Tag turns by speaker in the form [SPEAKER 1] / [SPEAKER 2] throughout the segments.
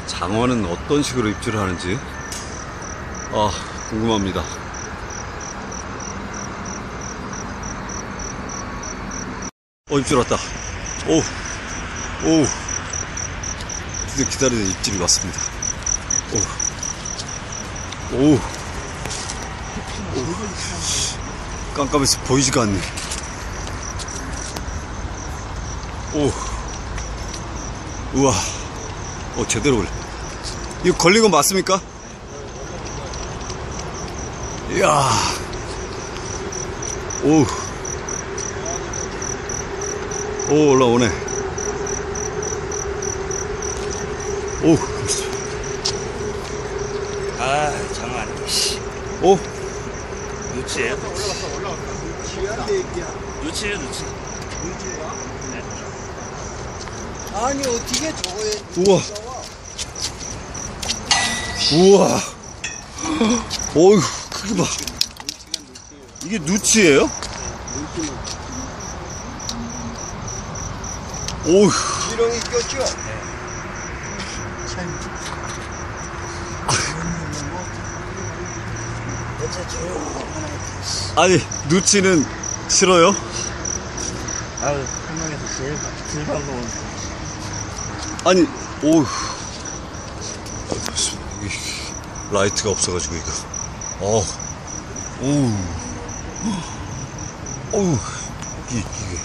[SPEAKER 1] 장어는 어떤 식으로 입질을 하는지 궁금합니다. 입질 왔다. 오 드디어 기다리던 입질이 왔습니다. 오 깜깜해서 보이지가 않네. 우와 제대로 걸려. 이거 걸린 건 맞습니까? 이야 올라오네.
[SPEAKER 2] 장어 아니야. 누치예요? 누치예요, 누치. 네.
[SPEAKER 3] 아니 어떻게 저거에
[SPEAKER 1] 우와 어휴 크기 봐. 이게 누치예요? 오휴
[SPEAKER 3] 지렁이 꼈죠?
[SPEAKER 1] 아니 누치는 싫어요?
[SPEAKER 2] 한명에서 제일 반가운.
[SPEAKER 1] 아니 오휴 라이트가 없어가지고 이거 이게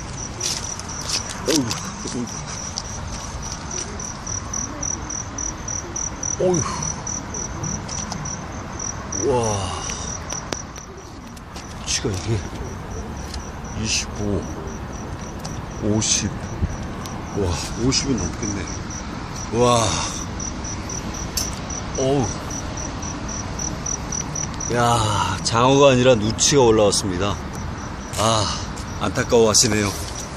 [SPEAKER 1] 와 치가 이게 25 50 와 50은 넘겠네. 와 야 장어가 아니라 누치가 올라왔습니다. 안타까워 하시네요.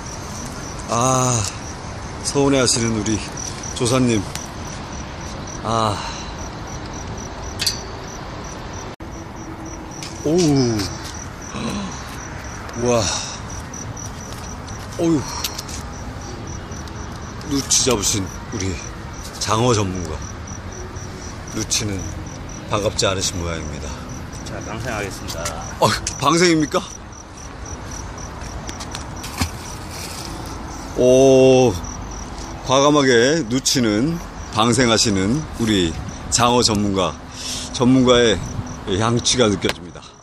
[SPEAKER 1] 서운해 하시는 우리 조사님. 우와 누치 잡으신 우리 장어 전문가. 누치는 반갑지 않으신 모양입니다.
[SPEAKER 2] 자, 방생하겠습니다.
[SPEAKER 1] 방생입니까? 과감하게 누치는 방생하시는 우리 장어 전문가의 양치가 느껴집니다.